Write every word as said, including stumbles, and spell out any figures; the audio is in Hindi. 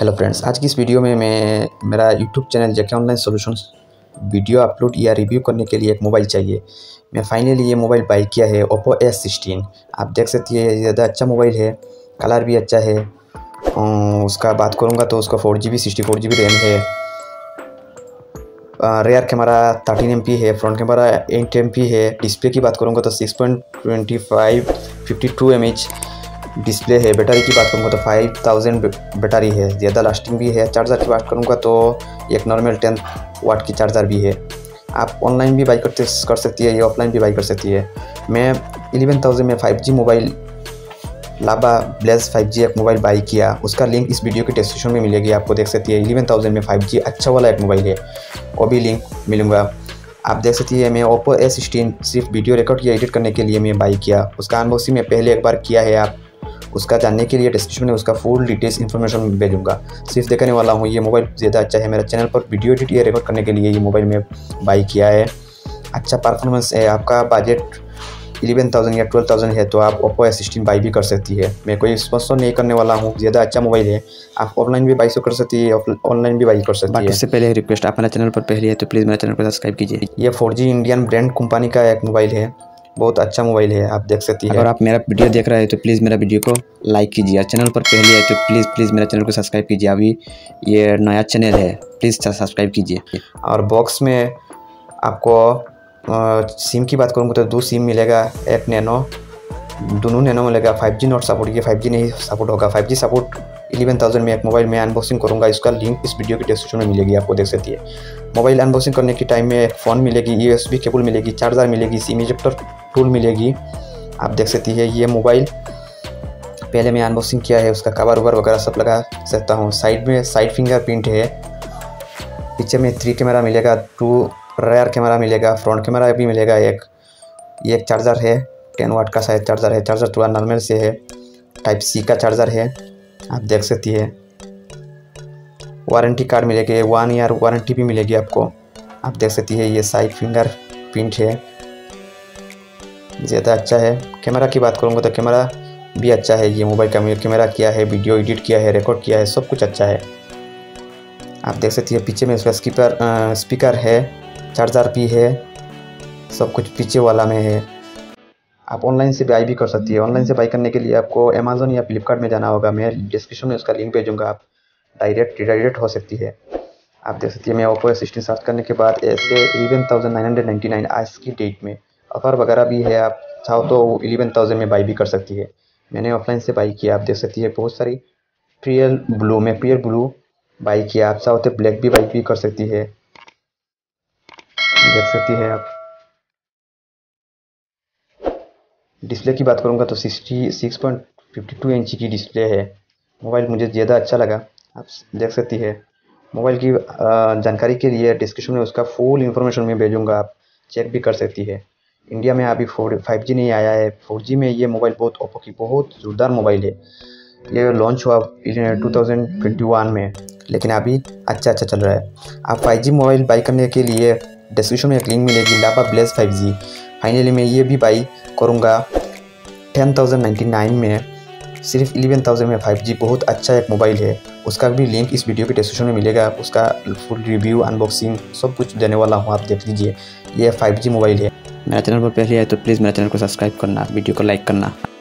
हेलो फ्रेंड्स, आज की इस वीडियो में मैं मेरा YouTube channel J K online solutions video upload या रिव्यू करने के लिए एक मोबाइल चाहिए। मैं फाइनली ये मोबाइल बाई किया है, ओप्पो एस सिक्सटीन। आप देख सकती है, ज़्यादा अच्छा मोबाइल है, कलर भी अच्छा है। उसका बात करूँगा तो उसका four G B sixty four G B RAM है। Rear camera thirteen M P है, front camera eight M P है। डिस्प्ले की बात करूँगा तो six point twenty five fifty two M H display है। बैटरी की बात करूँगा तो फाइव थाउजेंड बैटरी है, ज़्यादा लास्टिंग भी है। चार्जर की बात करूँगा तो एक नॉर्मल टेन वाट की चार्जर भी है। आप ऑनलाइन भी बाई करते कर सकती है, या ऑफलाइन भी बाई कर सकती है। मैं इलेवन थाउजेंड में five G mobile Lava Blaze five G एक मोबाइल बाई किया, उसका लिंक इस वीडियो के डिस्क्रिप्शन में मिलेगी, आपको देख सकती है। इलेवन थाउजेंड में फाइव जी अच्छा वाला एक मोबाइल है, वो भी लिंक मिलूँगा। आप देख सकती है, मैं ओप्पो एस सिक्सटीन सिर्फ वीडियो रिकॉर्ड या एडिट करने के लिए मैं बाई किया। उसका अनबॉक्सिंग मैं पहले एक बार किया है, आप उसका जानने के लिए डिस्क्रिप्शन में उसका फुल डिटेल्स इन्फॉर्मेशन भेजूँगा। सिर्फ देखने वाला हूँ। ये मोबाइल ज़्यादा अच्छा है। मेरे चैनल पर वीडियो एडिट या रिकॉर्ड करने के लिए ये मोबाइल में बाई किया है। अच्छा परफॉर्मेंस है। आपका बजट इलेवन थाउजेंड या ट्वेल्व थाउजेंड है तो आप ओप्पो एस सिक्सटीन बाई भी कर सकती है। मैं कोई स्पॉन्सर नहीं करने वाला हूँ, ज़्यादा अच्छा मोबाइल है। आप ऑफलाइन भी बाई कर सकती है, ऑनलाइन भी बाई कर सकती है। उससे पहले रिक्वेस्ट, आप मेरे चैनल पर पहले है तो प्लीज़ मेरे चैनल को सब्सक्राइब कीजिए। ये four G Indian brand company का एक मोबाइल है, बहुत अच्छा मोबाइल है, आप देख सकती है। अगर आप मेरा वीडियो देख रहे हैं तो प्लीज़ मेरा वीडियो को लाइक कीजिए। चैनल पर पहले है तो प्लीज़ प्लीज़ मेरा चैनल को सब्सक्राइब कीजिए। अभी ये नया चैनल है, प्लीज़ सब्सक्राइब कीजिए। और बॉक्स में आपको आ, सिम की बात करूँगा तो दो सिम मिलेगा, एक नैनो, दोनों नैनो मिलेगा। फाइव जी नॉट सपोर्ट, ये फाइव जी नहीं सपोर्ट होगा। Five G support eleven thousand में एक मोबाइल में अनबॉक्सिंग करूँगा, इसका लिंक इस वीडियो के डिस्क्रिप्शन में मिलेगी, आपको देख सकती है। मोबाइल अनबॉक्सिंग करने के टाइम में एक फ़ोन मिलेगी, यू एस बी केबल मिलेगी, चार्जर मिलेगी, सिम इजेक्टर टूल मिलेगी, आप देख सकती है। ये मोबाइल पहले मैं अनबॉक्सिंग किया है, उसका कवर ववर वगैरह सब लगा सकता हूँ। साइड में साइड फिंगरप्रिंट है, पीछे में थ्री कैमरा मिलेगा, टू रेयर कैमरा मिलेगा, फ्रंट कैमरा भी मिलेगा। एक ये एक चार्जर है, टेन वाट का शायद चार्जर है। चार्जर थोड़ा नॉर्मल से है, टाइप सी का चार्जर है, आप देख सकती है। वारंटी कार्ड मिलेगी, वन ईयर वारंटी भी मिलेगी आपको, आप देख सकती है। ये साइड फिंगर प्रिंट है, ज़्यादा अच्छा है। कैमरा की बात करूँगा तो कैमरा भी अच्छा है। ये मोबाइल का कैमरा किया है, वीडियो एडिट किया है, रिकॉर्ड किया है, सब कुछ अच्छा है, आप देख सकती है। पीछे में उसका स्पीकर स्पीकर है, चार्जर भी है, सब कुछ पीछे वाला में है। आप ऑनलाइन से बाई भी कर सकती है। ऑनलाइन से बाई करने के लिए आपको अमेज़न या फ्लिपकार्ट में जाना होगा, मैं डिस्क्रिप्शन में उसका लिंक भेजूँगा, आप डायरेक्ट डायरेक्ट हो सकती है। आप देख सकती है, मैं ओप्पो एस सिक्सटीन सर्च करने के बाद ऐसे eleven thousand nine hundred ninety nine आज की डेट में ऑफर वगैरह भी है, आप चाहो तो इलेवन थाउजेंड में बाई भी कर सकती है। मैंने ऑफलाइन से बाई किया, आप देख सकती है। बहुत सारी प्रियल ब्लू में प्रियल ब्लू बाई किया, आप चाहो तो ब्लैक भी बाई भी कर सकती है, देख सकती है आप। डिस्प्ले की बात करूँगा तो sixty six point fifty two inch की डिस्प्ले है। मोबाइल मुझे ज़्यादा अच्छा लगा, आप देख सकती है। मोबाइल की जानकारी के लिए डिस्क्रिप्शन में उसका फुल इन्फॉर्मेशन में भेजूँगा, आप चेक भी कर सकती है। इंडिया में अभी फोर फाइव जी नहीं आया है, फोर जी में ये मोबाइल बहुत ओप्पो की बहुत ज़ोरदार मोबाइल है। ये लॉन्च हुआ टू थाउजेंड ट्वेंटी वन में, लेकिन अभी अच्छा अच्छा चल रहा है। आप फाइव जी मोबाइल बाई करने के लिए डिस्क्रिप्शन में एक लिंक मिलेगी, लाबा ब्लेज फाइव जी। फाइनली मैं ये भी बाई करूँगा टेन थाउजेंड नाइन्टी नाइन में, सिर्फ इलेवन थाउजेंड में फाइव जी बहुत अच्छा एक मोबाइल है। उसका भी लिंक इस वीडियो के डिस्क्रिप्शन में मिलेगा, उसका फुल रिव्यू अनबॉक्सिंग सब कुछ देने वाला हूँ, आप देख लीजिए। ये फाइव जी मोबाइल है। मेरा चैनल पर पहले आए तो प्लीज़ मेरा चैनल को सब्सक्राइब करना, वीडियो को लाइक करना।